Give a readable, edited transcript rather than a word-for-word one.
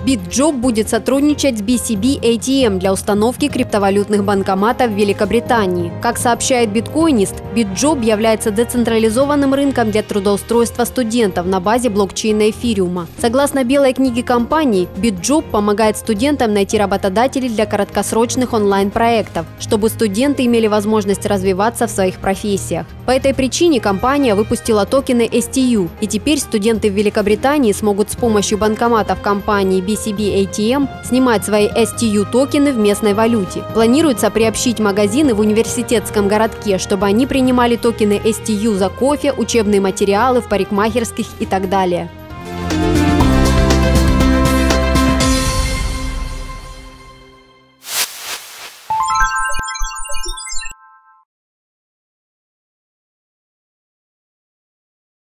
BitJob будет сотрудничать с BCB ATM для установки криптовалютных банкоматов в Великобритании. Как сообщает Bitcoinist, BitJob является децентрализованным рынком для трудоустройства студентов на базе блокчейна эфириума. Согласно белой книге компании, BitJob помогает студентам найти работодателей для краткосрочных онлайн-проектов, чтобы студенты имели возможность развиваться в своих профессиях. По этой причине компания выпустила токены STU, и теперь студенты в Великобритании смогут с помощью банкоматов компании BCB ATM снимать свои STU токены в местной валюте. Планируется приобщить магазины в университетском городке, чтобы они принимали токены STU за кофе, учебные материалы в парикмахерских и так далее.